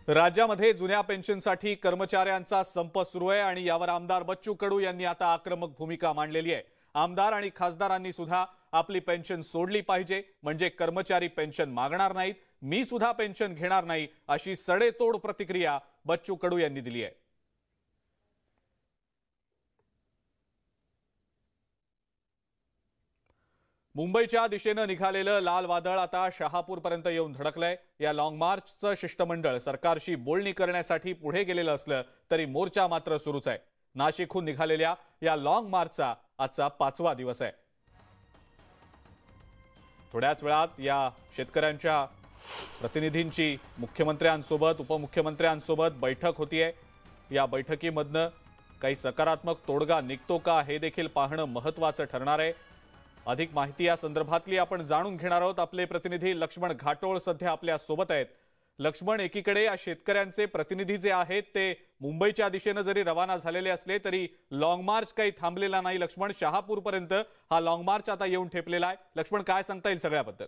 राज्यामध्ये जुन्या पेन्शनसाठी कर्मचाऱ्यांचा संप सुरू आहे आणि यावर आमदार बच्चू कडू यांनी आता आक्रमक भूमिका मांडलेली आहे। आमदार आणि खासदारांनी सुद्धा आपली पेन्शन सोडली पाहिजे, म्हणजे कर्मचारी पेन्शन मागणार नाहीत, मी सुद्धा पेन्शन घेणार नाही, अशी सडेतोड प्रतिक्रिया बच्चू कडू यांनी दिली आहे। मुंबईच्या दिशेने निघालेलं लाल वादळ आता शहापूरपर्यंत येऊन धडकलंय। या लॉंग मार्चचं शिष्टमंडळ सरकारशी बोलणी करण्यासाठी पुढे गेलेलं असलं तरी मोर्चा मात्र सुरूच आहे। नाशिकहून निघालेल्या या लॉंग मार्चचा आजचा 5वा दिवस आहे। थोड्याच वेळात या शेतकऱ्यांच्या प्रतिनिधींची मुख्यमंत्र्यांसोबत उपमुख्यमंत्र्यांसोबत बैठक होतीये। या बैठकीमधनं काही सकारात्मक तोडगा निघतो का हे देखील पाहणं महत्त्वाचं ठरणार आहे। अधिक माहिती या संदर्भातली आपण जाणून घेणार आहोत। आपले प्रतिनिधी लक्ष्मण घाटोळ सध्या आपल्या सोबत आहेत। लक्ष्मण, एकीकडे या शेतकऱ्यांचे प्रतिनिधी जे आहेत ते मुंबईच्या दिशेने जरी रवाना झालेले असले तरी लॉंग मार्च काही थांबलेला नाही। लक्ष्मण, शहापूरपर्यंत हा लॉंग मार्च आता येऊन ठेपलेला आहे। लक्ष्मण, काय सांगता येईल सगळ्याबद्दल?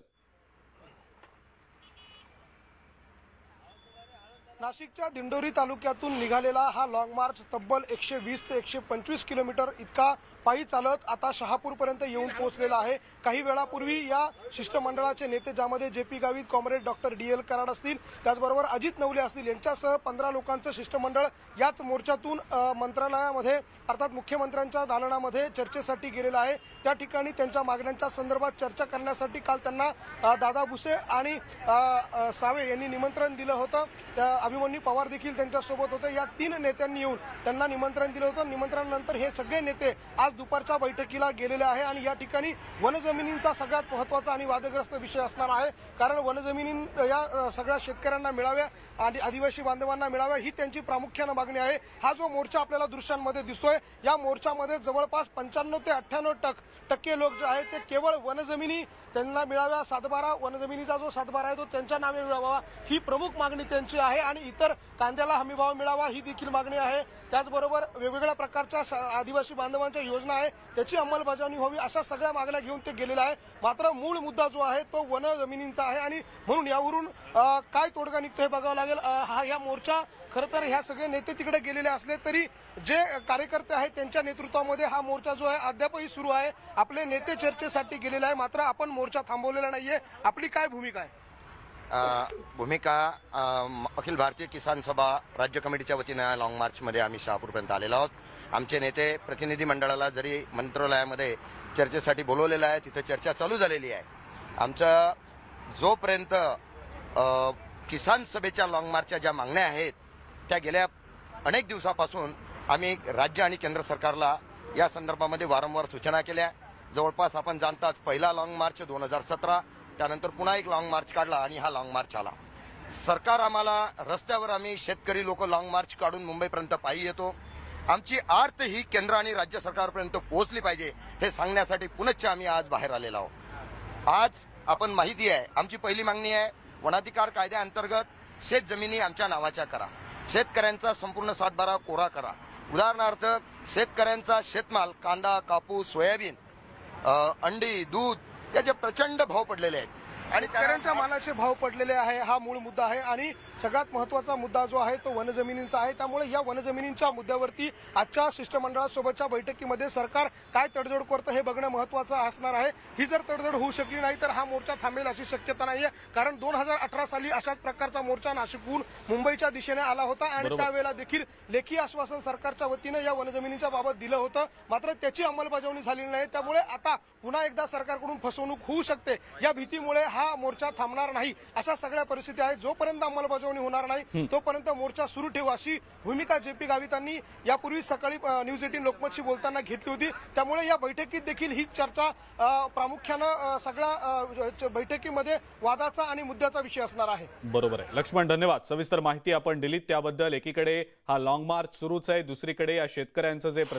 नाशिकच्या दिंडोरी तालुक्यातून निघालेला हा लॉंग मार्च तब्बल 120 ते 125 किलोमीटर इतका पायी चालत आता शहापूरपर्यंत येऊन पोहोचलेला आहे। काही वेळापूर्वी या शिष्टमंडळाचे नेते, ज्यामध्ये JP Gavit, comrade doctor DL Karad असतील, त्याचबरोबर अजित नवले असतील, यांच्यासह 15 लोकांचं शिष्टमंडळ याच मोर्चातून मंत्रालयामध्ये अर्थात मुख्यमंत्र्यांच्या दालनामध्ये चर्चेसाठी गेलेलं आहे। त्या ठिकाणी त्यांच्या मागण्यांच्या संदर्भात चर्चा करण्यासाठी काल त्यांना दादा भुसे आणि सावे यांनी निमंत्रण दिलं होतं। अभिमन्यू पवार देखील त्यांच्यासोबत होते। या 3 नेत्यांनी येऊन त्यांना निमंत्रण दिलं होतं। निमंत्रणानंतर हे सगळे नेते आज दुपारच्या बैठकीला गेलेले आहे आणि या ठिकाणी वनजमिनींचा सगळ्यात महत्त्वाचा आणि वादग्रस्त विषय असणार आहे। कारण वनजमिनी या सगळ्या शेतकऱ्यांना मिळाव्या आणि आदिवासी बांधवांना मिळाव्या, ही त्यांची प्रामुख्याने मागणी आहे। हा जो मोर्चा आपल्याला दृश्यांमध्ये दिसतोय, या मोर्चामध्ये जवळपास 95 ते 98% लोक जे आहेत ते केवळ वनजमिनी त्यांना मिळाव्या, सातबारा वनजमिनीचा जो सातबारा आहे तो त्यांच्या नावे मिळावा, ही प्रमुख मागणी त्यांची आहे। आणि इतर कांद्याला हमीभाव मिळावा, ही देखील मागणी आहे। त्याचबरोबर वेगवेगळ्या प्रकारच्या आदिवासी बांधवांच्या योजना आहे त्याची अंमलबजावणी व्हावी, अशा सगळ्या मागण्या घेऊन ते गेलेले आहे। मात्र मूळ मुद्दा जो आहे तो वन जमिनींचा आहे आणि म्हणून यावरून काय तोडगा निघतो हे बघावं लागेल। हा मोर्चा खरं तर ह्या सगळे नेते तिकडे गेलेले असले तरी जे कार्यकर्ते आहेत त्यांच्या नेतृत्वामध्ये हा मोर्चा जो आहे अद्यापही सुरू आहे। आपले नेते चर्चेसाठी गेलेले आहे, मात्र आपण मोर्चा थांबवलेला नाहीये। आपली काय भूमिका आहे? भूमिका अखिल भारतीय किसान सभा राज्य कमिटीच्या वतीने लॉंग मार्च मध्ये आम्ही शहापूरपर्यंत आलेलो आहोत। आमचे नेते प्रतिनिधी मंडळाला जरी मंत्रालयामध्ये चर्चेसाठी बोलवलेलं आहे, तिथे चर्चा चालू झालेली आहे। आमचा जोपर्यंत किसान सभेच्या लॉंग मार्चच्या ज्या मागण्या आहेत त्या गेल्या अनेक दिवसापासून आम्ही राज्य आणि केंद्र सरकारला या संदर्भामध्ये वारंवार सूचना केल्या। जवळपास आपण जाणताच पहिला लॉंग मार्च 2017, त्यानंतर पुन्हा एक लॉंग मार्च काढला आणि हा लॉंग मार्च आला। सरकार आम्हाला रस्त्यावर, आम्ही शेतकरी लोक लॉंग मार्च काढून मुंबईपर्यंत पायी येतो। आमची आर्त ही केंद्र आणि राज्य सरकारपर्यंत पोहोचली पाहिजे हे सांगण्यासाठी पुनश्च आम्ही आज बाहेर आलेलो आहोत। आज आपण माहिती आहे, आमची पहिली मागणी आहे, वनाधिकार कायद्याअंतर्गत शेत जमिनी आमच्या नावाच्या करा, शेतकऱ्यांचा संपूर्ण सातबारा कोरा करा। उदाहरणार्थ, शेतकऱ्यांचा शेतमाल कांदा, कापूस, सोयाबीन, अंडी, दूध याचे प्रचंड भाव पडलेले आहेत आणि शेतकऱ्यांच्या मालाचे भाव पडलेले आहे, हा मूळ मुद्दा आहे। आणि सगळ्यात महत्त्वाचा मुद्दा जो आहे तो वनजमिनींचा आहे। त्यामुळे या वनजमिनींच्या मुद्द्यावरती आजच्या शिष्टमंडळासोबतच्या बैठकीमध्ये सरकार काय तडजोड करतं हे बघणं महत्त्वाचं असणार आहे। ही जर तडजोड होऊ शकली नाही तर हा मोर्चा थांबेल अशी शक्यता नाहीये। कारण 2018 साली अशाच प्रकारचा मोर्चा नाशिकहून मुंबईच्या दिशेने आला होता आणि त्यावेळेला देखील लेखी आश्वासन सरकारच्या वतीने या वनजमिनीच्या बाबत दिलं होतं, मात्र त्याची अंमलबजावणी झालेली नाही। त्यामुळे आता पुन्हा एकदा सरकारकडून फसवणूक होऊ शकते या भीतीमुळे हा मोर्चा थांबणार नाही, अशा सगळ्या परिस्थिती आहे। जोपर्यंत अंमलबजावणी होणार नाही तोपर्यंत मोर्चा सुरू ठेवू, अशी भूमिका जेपी गावितांनी यापूर्वी सकाळी न्यूज 18 लोकमतशी बोलताना घेतली होती। त्यामुळे या बैठकीत देखील ही चर्चा प्रामुख्यानं सगळ्या बैठकीमध्ये वादाचा आणि मुद्द्याचा विषय असणार आहे। बरोबर आहे लक्ष्मण, धन्यवाद। सविस्तर माहिती आपण दिलीत त्याबद्दल। एकीकडे हा लॉंग मार्च सुरूच आहे, दुसरीकडे या शेतकऱ्यांचं जे